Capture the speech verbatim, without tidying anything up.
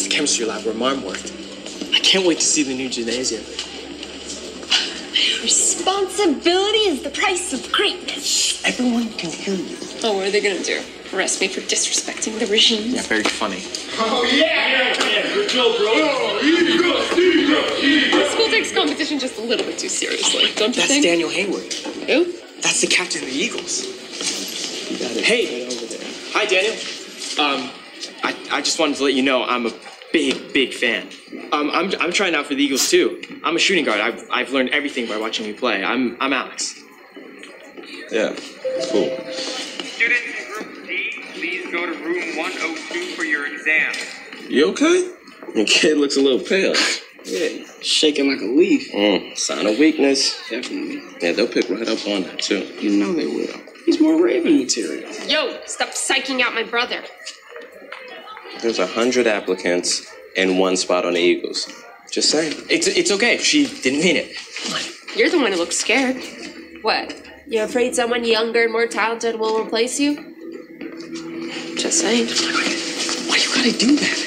the chemistry lab where Mom worked. I can't wait to see the new gymnasium. Responsibility is the price of greatness. Everyone can hear you. Oh, what are they gonna do? Arrest me for disrespecting the regime? Yeah, very funny. Oh, yeah! Yeah, good job, bro. Oh, eagle, eagle, eagle. School takes competition just a little bit too seriously, don't you That's think? Daniel Hayward. Who? That's the captain of the Eagles. You got it. Hey, right over there. Hi, Daniel. Um, I, I just wanted to let you know I'm a big, big fan. Um, I'm, I'm trying out for the Eagles too. I'm a shooting guard. I've, I've learned everything by watching you play. I'm, I'm Alex. Yeah, cool. Students in Group D, please go to room one oh two for your exam. You okay? The kid looks a little pale. Yeah, shaking like a leaf. Mm, sign of weakness. Definitely. Yeah, they'll pick right up on that too. You know they will. He's more Raven material. Yo, stop psyching out my brother. There's a hundred applicants and one spot on the Eagles. Just saying. It's, it's okay. She didn't mean it. You're the one who looks scared. What? You afraid someone younger and more talented will replace you? Just saying. Why you gotta do that?